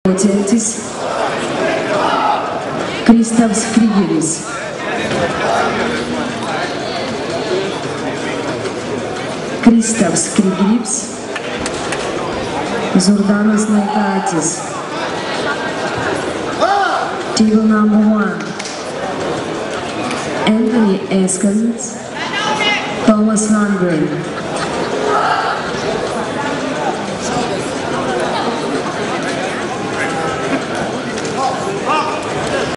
Centis, Kristaps Frigeris, Kristaps Frigeris, Zordanas Naikaitis, table number 1, Anthony Tristen, Thomas Lundgren.